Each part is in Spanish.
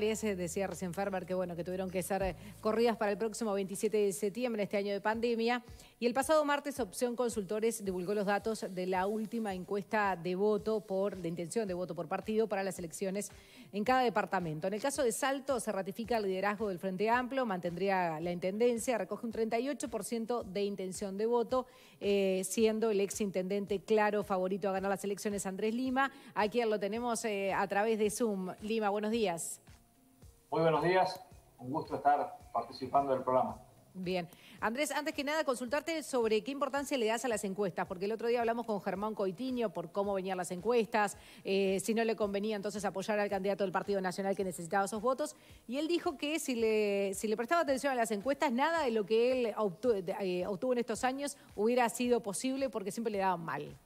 electorales, decía recién Ferber que bueno, que tuvieron que ser corridas para el próximo 27 de septiembre, este año de pandemia. Y el pasado martes Opción Consultores divulgó los datos de la última encuesta de intención de voto por partido para las elecciones en cada departamento. En el caso de Salto se ratifica el liderazgo del Frente Amplio, mantendría la intendencia, recoge un 38% de intención de voto, siendo el exintendente claro favorito a ganar las elecciones Andrés Lima. Aquí lo tenemos a través de Zoom. Lima, buenos días. Muy buenos días, un gusto estar participando del programa. Bien. Andrés, antes que nada, consultarte sobre qué importancia le das a las encuestas, porque el otro día hablamos con Germán Coitiño por cómo venían las encuestas, si no le convenía entonces apoyar al candidato del Partido Nacional que necesitaba esos votos, y él dijo que si le prestaba atención a las encuestas, nada de lo que él obtuvo en estos años hubiera sido posible porque siempre le daban mal.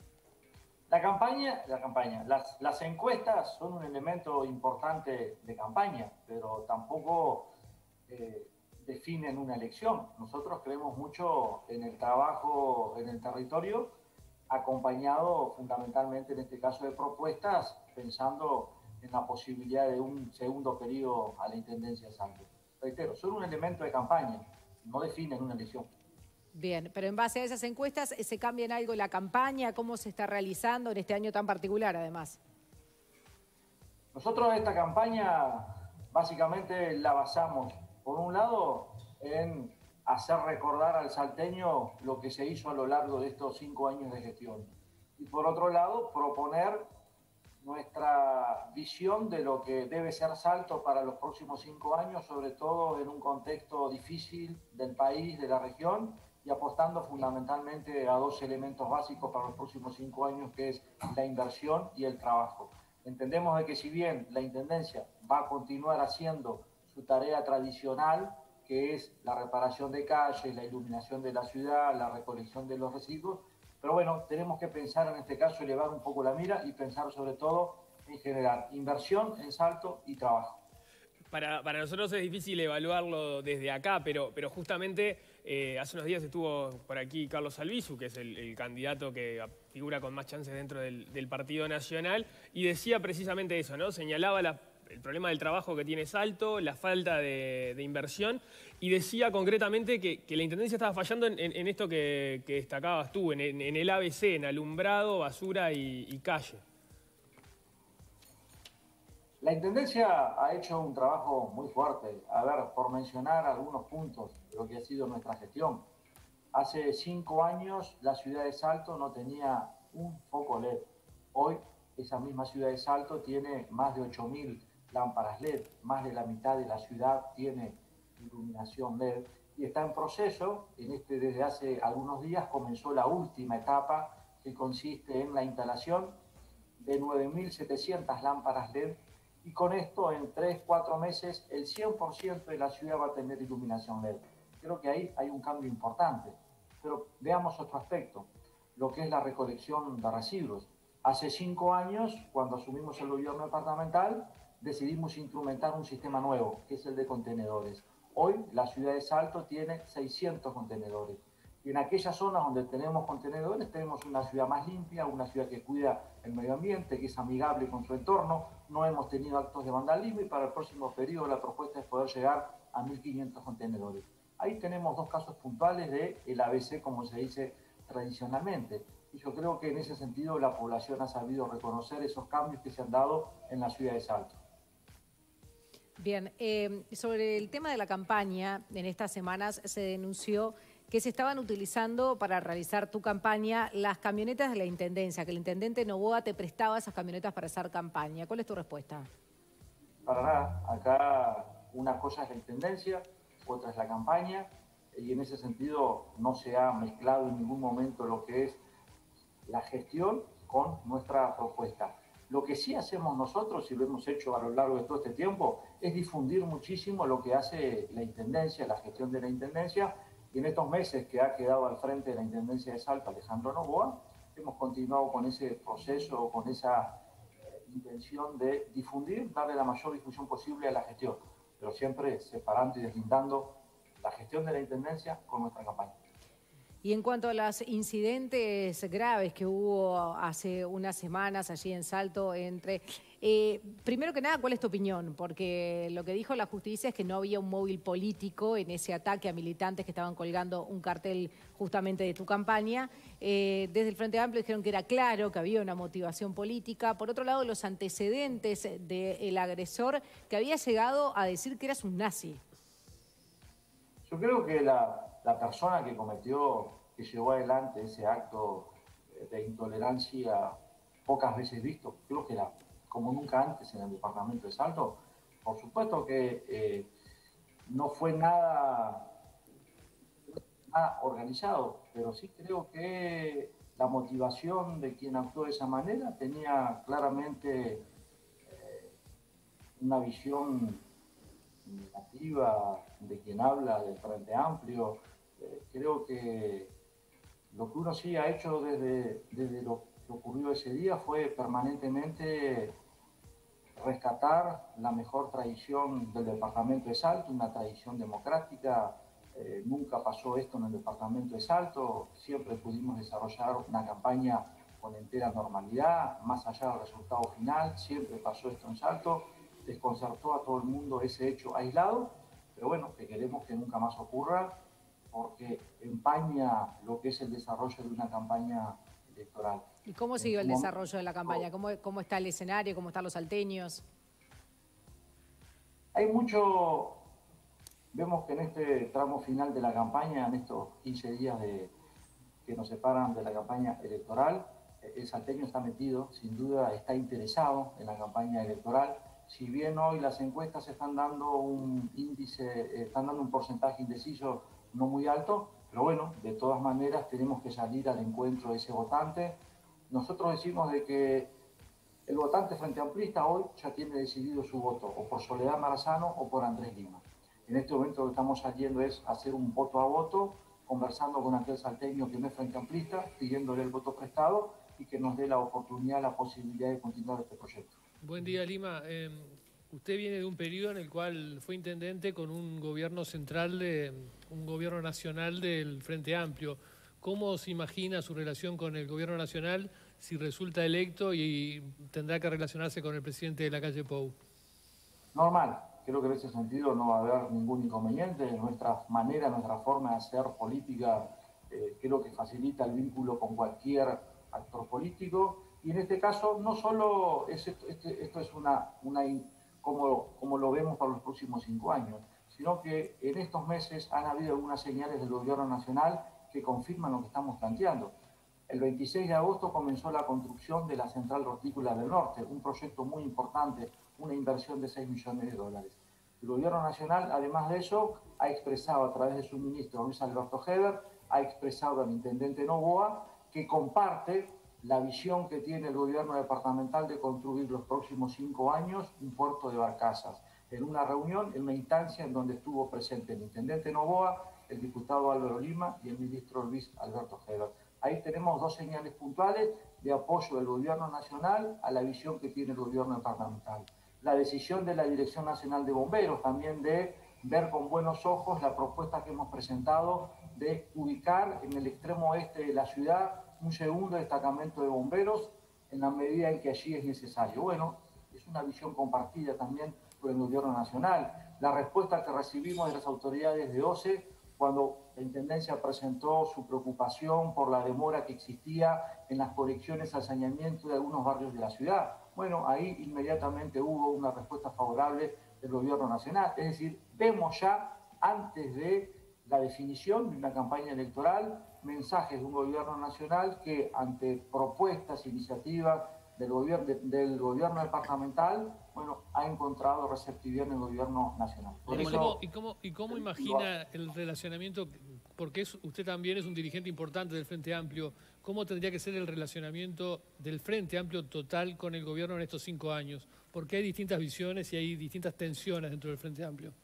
Las encuestas son un elemento importante de campaña, pero tampoco definen una elección. Nosotros creemos mucho en el trabajo en el territorio, acompañado fundamentalmente en este caso de propuestas, pensando en la posibilidad de un segundo periodo a la Intendencia de Salto. Reitero, son un elemento de campaña, no definen una elección. Bien, pero en base a esas encuestas, ¿se cambia en algo la campaña? ¿Cómo se está realizando en este año tan particular, además? Nosotros esta campaña básicamente la basamos, por un lado, en hacer recordar al salteño lo que se hizo a lo largo de estos 5 años de gestión. Y por otro lado, proponer nuestra visión de lo que debe ser Salto para los próximos 5 años, sobre todo en un contexto difícil del país, de la región, y apostando fundamentalmente a 2 elementos básicos para los próximos 5 años, que es la inversión y el trabajo. Entendemos de que si bien la Intendencia va a continuar haciendo su tarea tradicional, que es la reparación de calles, la iluminación de la ciudad, la recolección de los residuos, pero bueno, tenemos que pensar en este caso, elevar un poco la mira y pensar sobre todo en generar inversión en Salto y trabajo. Para nosotros es difícil evaluarlo desde acá, pero justamente hace unos días estuvo por aquí Carlos Albizu, que es el candidato que figura con más chances dentro del Partido Nacional, y decía precisamente eso, ¿no? Señalaba el problema del trabajo que tiene Salto, la falta de inversión, y decía concretamente que la Intendencia estaba fallando en esto que destacabas tú, en el ABC, en alumbrado, basura y calle. La Intendencia ha hecho un trabajo muy fuerte. A ver, por mencionar algunos puntos de lo que ha sido nuestra gestión. Hace 5 años la ciudad de Salto no tenía un foco LED. Hoy esa misma ciudad de Salto tiene más de 8.000 lámparas LED. Más de la mitad de la ciudad tiene iluminación LED. Y está en proceso, desde hace algunos días comenzó la última etapa, que consiste en la instalación de 9.700 lámparas LED. Y con esto, en 3-4 meses, el 100% de la ciudad va a tener iluminación LED. Creo que ahí hay un cambio importante. Pero veamos otro aspecto, lo que es la recolección de residuos. Hace 5 años, cuando asumimos el gobierno departamental, decidimos instrumentar un sistema nuevo, que es el de contenedores. Hoy, la ciudad de Salto tiene 600 contenedores. Y en aquellas zonas donde tenemos contenedores, tenemos una ciudad más limpia, una ciudad que cuida el medio ambiente, que es amigable con su entorno. No hemos tenido actos de vandalismo y para el próximo periodo la propuesta es poder llegar a 1.500 contenedores. Ahí tenemos 2 casos puntuales del ABC, como se dice tradicionalmente. Y yo creo que en ese sentido la población ha sabido reconocer esos cambios que se han dado en la ciudad de Salto. Bien, sobre el tema de la campaña, en estas semanas se denunció que se estaban utilizando para realizar tu campaña las camionetas de la Intendencia, que el intendente Noboa te prestaba esas camionetas para hacer campaña. ¿Cuál es tu respuesta? Para nada. Acá una cosa es la Intendencia, otra es la campaña, y en ese sentido no se ha mezclado en ningún momento lo que es la gestión con nuestra propuesta. Lo que sí hacemos nosotros, y lo hemos hecho a lo largo de todo este tiempo, es difundir muchísimo lo que hace la Intendencia, la gestión de la Intendencia. Y en estos meses que ha quedado al frente de la Intendencia de Salto Alejandro Noboa, hemos continuado con ese proceso, con esa intención de difundir, darle la mayor difusión posible a la gestión, pero siempre separando y deslindando la gestión de la Intendencia con nuestra campaña. Y en cuanto a los incidentes graves que hubo hace unas semanas allí en Salto, primero que nada, ¿cuál es tu opinión? Porque lo que dijo la justicia es que no había un móvil político en ese ataque a militantes que estaban colgando un cartel justamente de tu campaña. Desde el Frente Amplio dijeron que era claro, que había una motivación política. Por otro lado, los antecedentes del agresor que había llegado a decir que eras un nazi. Yo creo que la persona que llevó adelante ese acto de intolerancia pocas veces visto, creo que era como nunca antes en el departamento de Salto, por supuesto que no fue nada organizado, pero sí creo que la motivación de quien actuó de esa manera tenía claramente una visión negativa de quien habla del Frente Amplio. Creo que lo que uno sí ha hecho desde lo que ocurrió ese día fue permanentemente rescatar la mejor tradición del departamento de Salto, una tradición democrática. Nunca pasó esto en el departamento de Salto, siempre pudimos desarrollar una campaña con entera normalidad, más allá del resultado final, siempre pasó esto en Salto. Desconcertó a todo el mundo ese hecho aislado, pero bueno, que queremos que nunca más ocurra, porque empaña lo que es el desarrollo de una campaña electoral. ¿Y cómo siguió el desarrollo de la campaña? ¿Cómo está el escenario? ¿Cómo están los salteños? Hay mucho, vemos que en este tramo final de la campaña, en estos 15 días que nos separan de la campaña electoral, el salteño está metido, sin duda está interesado en la campaña electoral. Si bien hoy las encuestas están dando un índice, están dando un porcentaje indeciso no muy alto, pero bueno, de todas maneras tenemos que salir al encuentro de ese votante. Nosotros decimos de que el votante frente amplista hoy ya tiene decidido su voto, o por Soledad Marazano o por Andrés Lima. En este momento lo que estamos saliendo es hacer un voto a voto, conversando con aquel salteño que no es frente amplista, pidiéndole el voto prestado y que nos dé la oportunidad, la posibilidad de continuar este proyecto. Buen día, Lima. Usted viene de un periodo en el cual fue intendente con un gobierno central, un gobierno nacional del Frente Amplio. ¿Cómo se imagina su relación con el gobierno nacional si resulta electo y tendrá que relacionarse con el presidente de la calle Pou? Normal. Creo que en ese sentido no va a haber ningún inconveniente. Nuestra manera, nuestra forma de hacer política creo que facilita el vínculo con cualquier actor político. Y en este caso, no solo esto es como lo vemos para los próximos 5 años, sino que en estos meses han habido algunas señales del gobierno nacional que confirman lo que estamos planteando. El 26 de agosto comenzó la construcción de la Central Hortícola del Norte, un proyecto muy importante, una inversión de 6 millones de dólares. El gobierno nacional, además de eso, ha expresado a través de su ministro Luis Alberto Heber, ha expresado al intendente Noboa que comparte la visión que tiene el gobierno departamental de construir los próximos 5 años un puerto de barcazas. En una reunión, en una instancia en donde estuvo presente el intendente Noboa, el diputado Álvaro Lima y el ministro Luis Alberto Heber. Ahí tenemos 2 señales puntuales de apoyo del gobierno nacional a la visión que tiene el gobierno departamental. La decisión de la Dirección Nacional de Bomberos también de ver con buenos ojos la propuesta que hemos presentado de ubicar en el extremo oeste de la ciudad un segundo destacamento de bomberos en la medida en que allí es necesario. Bueno, es una visión compartida también por el gobierno nacional. La respuesta que recibimos de las autoridades de OCE cuando la Intendencia presentó su preocupación por la demora que existía en las conexiones al saneamiento de algunos barrios de la ciudad. Bueno, ahí inmediatamente hubo una respuesta favorable del gobierno nacional. Es decir, vemos ya, antes de la definición de una campaña electoral, mensajes de un gobierno nacional que ante propuestas, iniciativas del gobierno departamental, bueno, ha encontrado receptividad en el gobierno nacional. ¿Y cómo imagina el relacionamiento? Porque usted también es un dirigente importante del Frente Amplio. ¿Cómo tendría que ser el relacionamiento del Frente Amplio total con el gobierno en estos 5 años? Porque hay distintas visiones y hay distintas tensiones dentro del Frente Amplio.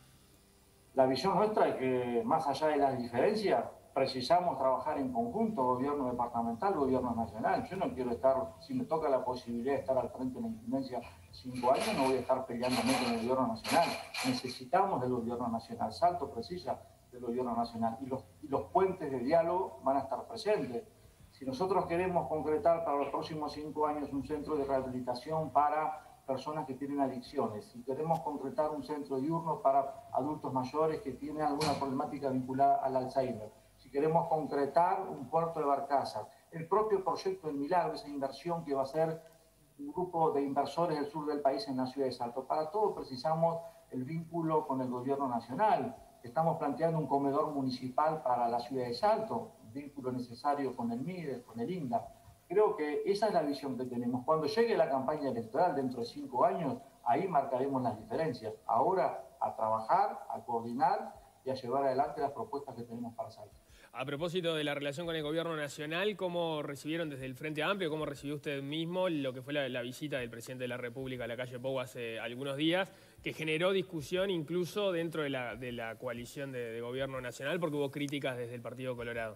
La visión nuestra es que, más allá de las diferencias, precisamos trabajar en conjunto, gobierno departamental, gobierno nacional. Yo no quiero estar, si me toca la posibilidad de estar al frente de la intendencia 5 años, no voy a estar peleándome con el gobierno nacional. Necesitamos del gobierno nacional. Salto precisa del gobierno nacional y los puentes de diálogo van a estar presentes. Si nosotros queremos concretar para los próximos 5 años un centro de rehabilitación para personas que tienen adicciones, si queremos concretar un centro diurno para adultos mayores que tienen alguna problemática vinculada al Alzheimer, si queremos concretar un puerto de barcazas, el propio proyecto del Milagro, esa inversión que va a hacer un grupo de inversores del sur del país en la ciudad de Salto, para todo precisamos el vínculo con el gobierno nacional. Estamos planteando un comedor municipal para la ciudad de Salto, un vínculo necesario con el MIDES, con el INDA. Creo que esa es la visión que tenemos. Cuando llegue la campaña electoral dentro de 5 años, ahí marcaremos las diferencias. Ahora a trabajar, a coordinar y a llevar adelante las propuestas que tenemos para Salto. A propósito de la relación con el gobierno nacional, ¿cómo recibieron desde el Frente Amplio, cómo recibió usted mismo lo que fue la visita del presidente de la República a la calle Pou hace algunos días, que generó discusión incluso dentro de la coalición de gobierno nacional, porque hubo críticas desde el Partido Colorado?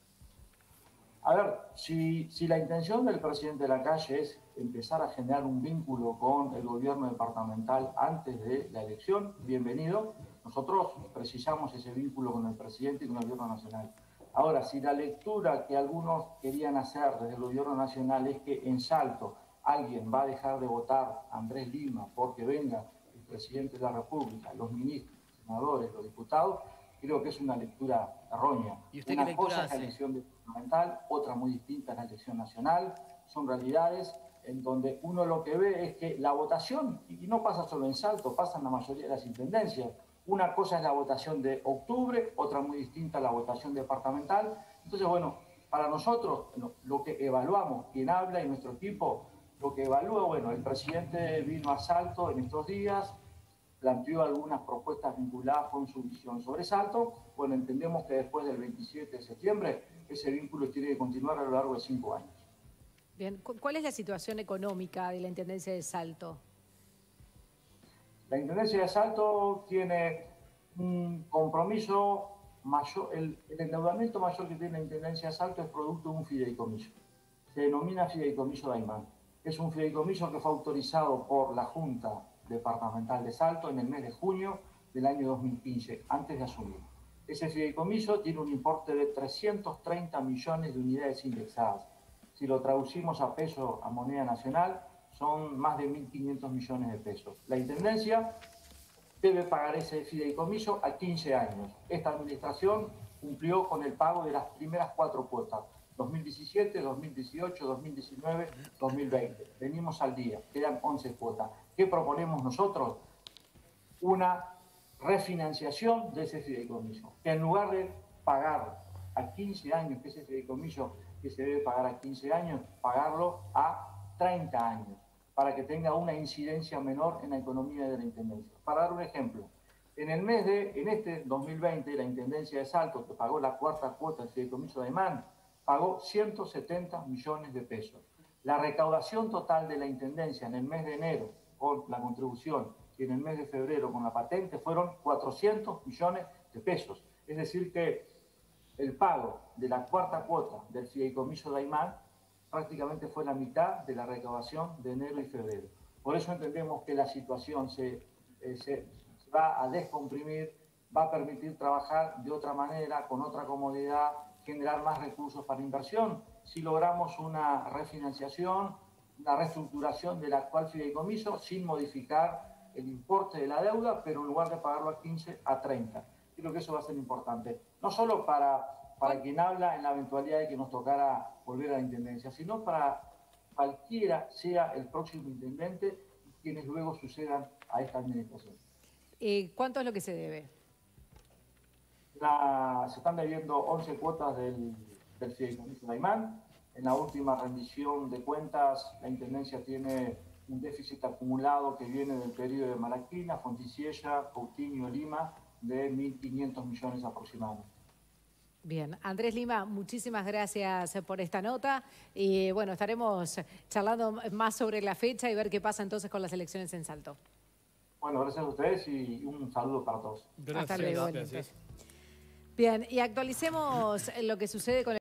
A ver, si la intención del presidente de la calle es empezar a generar un vínculo con el gobierno departamental antes de la elección, bienvenido. Nosotros precisamos ese vínculo con el presidente y con el gobierno nacional. Ahora, si la lectura que algunos querían hacer desde el gobierno nacional es que en Salto alguien va a dejar de votar a Andrés Lima porque venga el presidente de la República, los ministros, los senadores, los diputados, creo que es una lectura errónea. ¿Y usted Una qué lectura cosa es la hace? elección departamental, otra muy distinta es la elección nacional. Son realidades en donde uno lo que ve es que la votación, y no pasa solo en Salto, pasa en la mayoría de las intendencias. Una cosa es la votación de octubre, otra muy distinta la votación departamental. Entonces, bueno, para nosotros lo que evaluamos, quien habla y nuestro equipo, lo que evalúa, bueno, el presidente vino a Salto en estos días, planteó algunas propuestas vinculadas con su visión sobre Salto. Bueno, entendemos que después del 27 de septiembre ese vínculo tiene que continuar a lo largo de 5 años. Bien, ¿cuál es la situación económica de la Intendencia de Salto? La Intendencia de Salto tiene un compromiso mayor, el endeudamiento mayor que tiene la Intendencia de Salto es producto de un fideicomiso. Se denomina Fideicomiso Daimán. Es un fideicomiso que fue autorizado por la Junta Departamental de Salto en el mes de junio del año 2015, antes de asumir. Ese fideicomiso tiene un importe de 330 millones de unidades indexadas. Si lo traducimos a peso, a moneda nacional, son más de 1.500 millones de pesos. La Intendencia debe pagar ese fideicomiso a 15 años. Esta administración cumplió con el pago de las primeras 4 cuotas, 2017, 2018, 2019, 2020. Venimos al día, quedan 11 cuotas. ¿Qué proponemos nosotros? Una refinanciación de ese fideicomiso. Que en lugar de pagar a 15 años, que ese fideicomiso que se debe pagar a 15 años, pagarlo a 30 años, para que tenga una incidencia menor en la economía de la Intendencia. Para dar un ejemplo, en este 2020, la Intendencia de Salto, que pagó la 4ª cuota del fideicomiso de Daimán, pagó 170 millones de pesos. La recaudación total de la Intendencia en el mes de enero con la contribución y en el mes de febrero con la patente fueron 400 millones de pesos. Es decir que el pago de la 4ª cuota del fideicomiso Daimán prácticamente fue la mitad de la recaudación de enero y febrero. Por eso entendemos que la situación se va a descomprimir, va a permitir trabajar de otra manera, con otra comodidad, generar más recursos para inversión. Si logramos una refinanciación, una reestructuración del actual fideicomiso sin modificar el importe de la deuda, pero en lugar de pagarlo a 15, a 30. Creo que eso va a ser importante, no solo para quien habla en la eventualidad de que nos tocara volver a la Intendencia, sino para cualquiera sea el próximo intendente y quienes luego sucedan a esta administración. ¿Cuánto es lo que se debe? Se están debiendo 11 cuotas del fideicomiso Daimán. En la última rendición de cuentas, la Intendencia tiene un déficit acumulado que viene del periodo de Malaquina, Fonticiella, Coutinho, Lima, de 1.500 millones aproximadamente. Bien, Andrés Lima, muchísimas gracias por esta nota y bueno, estaremos charlando más sobre la fecha y ver qué pasa entonces con las elecciones en Salto. Bueno, gracias a ustedes y un saludo para todos. Hasta luego. Gracias. Bien, y actualicemos lo que sucede con